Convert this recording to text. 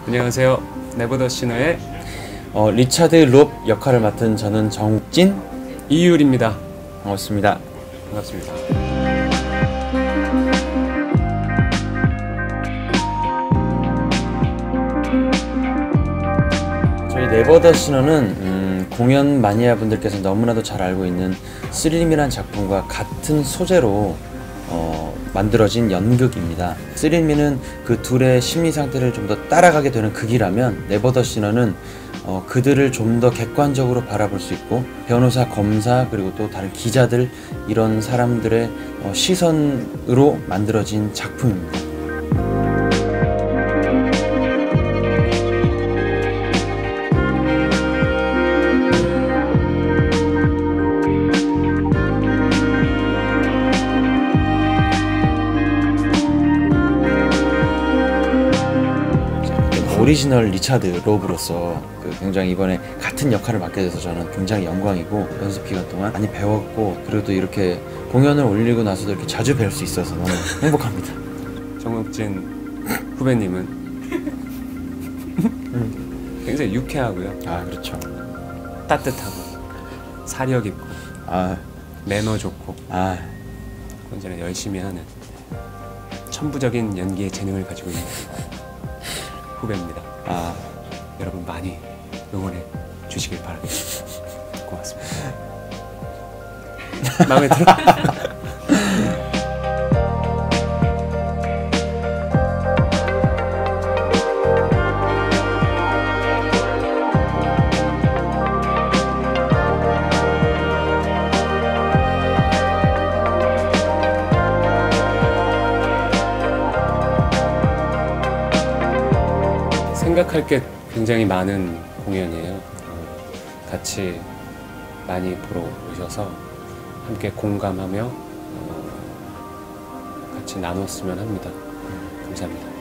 안녕하세요. 네버더 시너의 리차드 롭 역할을 맡은 저는 정진 이율입니다. 반갑습니다. 반갑습니다. 저희 네버더 시너는 공연 마니아 분들께서 너무나도 잘 알고 있는 스릴미란 작품과 같은 소재로 만들어진 연극입니다. 스릴미는 그 둘의 심리 상태를 좀 더 따라가게 되는 극이라면 네버더 시너는 그들을 좀 더 객관적으로 바라볼 수 있고 변호사, 검사 그리고 또 다른 기자들 이런 사람들의 시선으로 만들어진 작품입니다. 오리지널 리차드 롭으로서 굉장히 이번에 같은 역할을 맡게 돼서 저는 굉장히 영광이고 연습 기간 동안 많이 배웠고 그리고 또 이렇게 공연을 올리고 나서도 이렇게 자주 뵐 수 있어서 너무 행복합니다. 정욱진 후배님은 굉장히 유쾌하고요. 아 그렇죠. 따뜻하고 사력 있고 매너 좋고 언제나 열심히 하는 천부적인 연기의 재능을 가지고 있는 후배입니다. 여러분 많이 응원해 주시길 바라겠습니다. 고맙습니다. 마음에 들어? 생각할 게 굉장히 많은 공연이에요. 같이 많이 보러 오셔서 함께 공감하며 같이 나눴으면 합니다. 감사합니다.